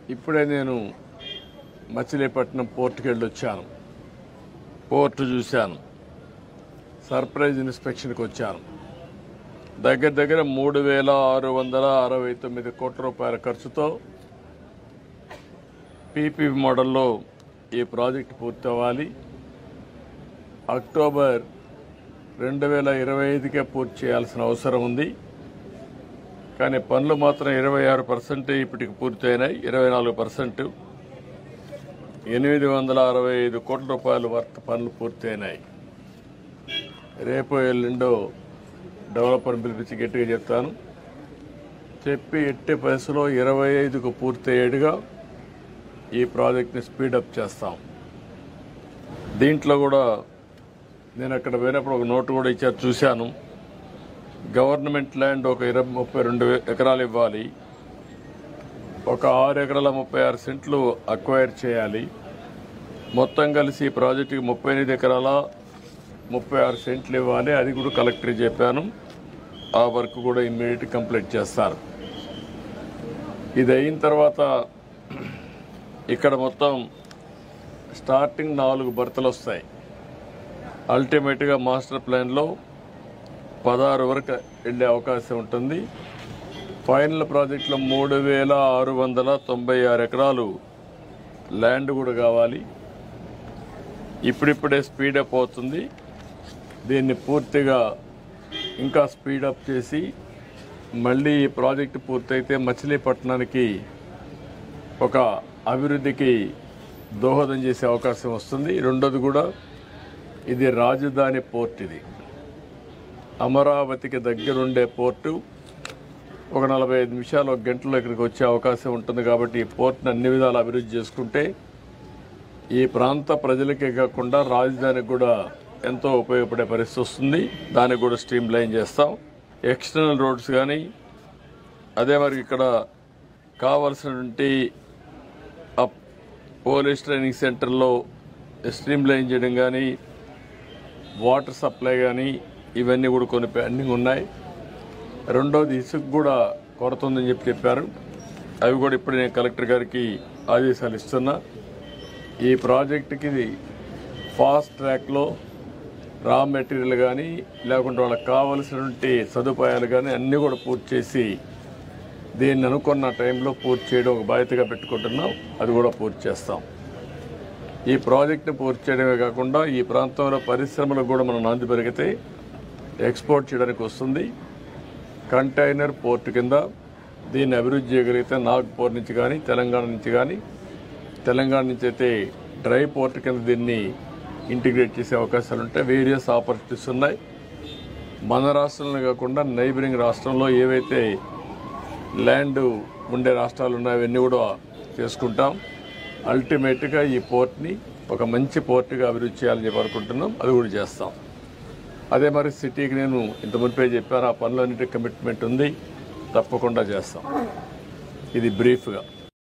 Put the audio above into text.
ఇప్పుడే నేను మచిలీపట్నం పోర్టుకి వెళ్ళొచ్చాను. పోర్టు చూశాను. సర్ప్రైజ్ ఇన్స్పెక్షన్కి వచ్చాను. దగ్గర దగ్గర 3,669 కోట్ల రూపాయల ఖర్చుతో పీపీ మోడల్లో ఈ ప్రాజెక్టు పూర్తి అవ్వాలి. అక్టోబర్ 2025కే పూర్తి చేయాల్సిన అవసరం ఉంది. కానీ పనులు మాత్రం 26% ఇప్పటికి పూర్తయినాయి. 24% 865 కోట్ల రూపాయల వర్త్ పనులు పూర్తయినాయి. రేపు ఎల్లుండో డెవలపర్ పిలిపించి గట్టిగా చెప్తాను. చెప్పి ఎట్టి పరిస్థితుల్లో 25కు పూర్తయ్యేట్టుగా ఈ ప్రాజెక్ట్ని స్పీడప్ చేస్తాం. దీంట్లో కూడా నేను అక్కడ పోయినప్పుడు ఒక నోటు కూడా ఇచ్చారు, చూశాను. గవర్నమెంట్ ల్యాండ్ ఒక 32 ఎకరాలు ఇవ్వాలి. ఒక 6 ఎకరాల 36 సెంట్లు అక్వైర్ చేయాలి. మొత్తం కలిసి ఈ ప్రాజెక్టుకి 38 ఎకరాల 36 సెంట్లు ఇవ్వాలి. అది కూడా కలెక్టర్ చెప్పాను. ఆ వర్క్ కూడా ఇమ్మీడియట్ కంప్లీట్ చేస్తారు. ఇది అయిన తర్వాత ఇక్కడ మొత్తం స్టార్టింగ్ 4 బర్తలు వస్తాయి. అల్టిమేట్గా మాస్టర్ ప్లాన్లో 16 వరకు వెళ్ళే అవకాశం ఉంటుంది. ఫైనల్ ప్రాజెక్టులో 3,696 ఎకరాలు ల్యాండ్ కూడా కావాలి. ఇప్పుడిప్పుడే స్పీడప్ అవుతుంది. దీన్ని పూర్తిగా ఇంకా స్పీడప్ చేసి మళ్ళీ ఈ ప్రాజెక్టు పూర్తయితే మచిలీపట్నానికి ఒక అభివృద్ధికి దోహదం చేసే అవకాశం వస్తుంది. రెండోది కూడా ఇది రాజధాని పోర్ట్. ఇది అమరావతికి దగ్గరుండే పోర్టు. ఒక 45 నిమిషాలు, 1 గంటలో ఇక్కడికి వచ్చే అవకాశం ఉంటుంది. కాబట్టి ఈ పోర్ట్ని అన్ని విధాలు అభివృద్ధి చేసుకుంటే ఈ ప్రాంత ప్రజలకే కాకుండా రాజధానికి కూడా ఎంతో ఉపయోగపడే పరిస్థితి వస్తుంది. దానికి కూడా స్ట్రీమ్ లైన్ చేస్తాం. ఎక్స్టర్నల్ రోడ్స్ కానీ, అదే మరి ఇక్కడ కావాల్సినటువంటి పోలీస్ ట్రైనింగ్ సెంటర్లో స్ట్రీమ్ లైన్ చేయడం కానీ, వాటర్ సప్లై కానీ, ఇవన్నీ కూడా కొన్ని పెండింగ్ ఉన్నాయి. రెండోది ఇసుక కూడా కొరత ఉందని చెప్పారు. అవి కూడా ఇప్పుడు నేను కలెక్టర్ గారికి ఆదేశాలు ఇస్తున్నా. ఈ ప్రాజెక్టుకి ఫాస్ట్ ట్రాక్లో రా మెటీరియల్ కానీ, లేకుంటే వాళ్ళకి కావలసినటువంటి సదుపాయాలు కానీ అన్నీ కూడా పూర్తి చేసి దీన్ని అనుకున్న టైంలో పూర్తి చేయడం ఒక బాధ్యతగా పెట్టుకుంటున్నాం. అది కూడా పూర్తి చేస్తాం. ఈ ప్రాజెక్టును పూర్తి చేయడమే కాకుండా ఈ ప్రాంతంలో పరిశ్రమలకు కూడా మనం నాంది పెరిగితే ఎక్స్పోర్ట్ చేయడానికి వస్తుంది. కంటైనర్ పోర్టు కింద దీన్ని అభివృద్ధి చేయగలిగితే నాగ్పూర్ నుంచి కానీ, తెలంగాణ నుంచి కానీ, తెలంగాణ నుంచి అయితే డ్రై పోర్ట్ కింద దీన్ని ఇంటిగ్రేట్ చేసే అవకాశాలు ఉంటాయి. వేరియస్ ఆపర్చునిటీస్ ఉన్నాయి. మన రాష్ట్రంలో కాకుండా నైబరింగ్ రాష్ట్రంలో ఏవైతే ల్యాండ్ ఉండే రాష్ట్రాలు ఉన్నాయో అవన్నీ కూడా చేసుకుంటాం. అల్టిమేట్గా ఈ పోర్ట్ని ఒక మంచి పోర్టుగా అభివృద్ధి చేయాలని చెప్పి అనుకుంటున్నాం. అది కూడా చేస్తాం. అదే మరి సిటీకి నేను ఇంత మునిపే చెప్పాను, ఆ పనులన్నిటి కమిట్మెంట్ ఉంది. తప్పకుండా చేస్తాం. ఇది బ్రీఫ్గా.